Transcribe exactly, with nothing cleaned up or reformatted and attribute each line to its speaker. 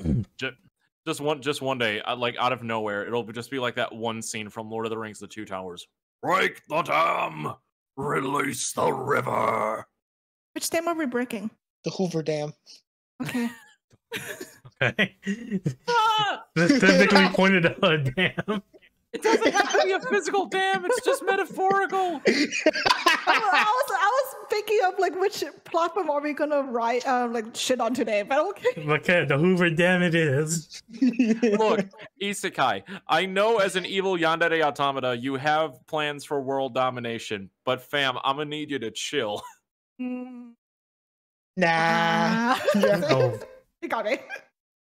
Speaker 1: just, just one, just one day, like out of nowhere, it'll just be like that one scene from Lord of the Rings: The Two Towers. Break the dam, release the river.
Speaker 2: Which dam are we breaking?
Speaker 3: The Hoover Dam.
Speaker 2: Okay.
Speaker 4: Okay. Specifically pointed out a dam.
Speaker 1: It doesn't have to be a physical dam. It's just metaphorical.
Speaker 2: I, was, I was thinking of like which platform are we gonna write uh, like shit on today, but okay.
Speaker 4: Okay, the Hoover Dam it is.
Speaker 1: Look, Isekai, I know as an evil yandere automata, you have plans for world domination, but fam, I'm gonna need you to chill.
Speaker 2: Mm.
Speaker 3: Nah.
Speaker 2: Uh,
Speaker 4: Oh.
Speaker 2: You got it.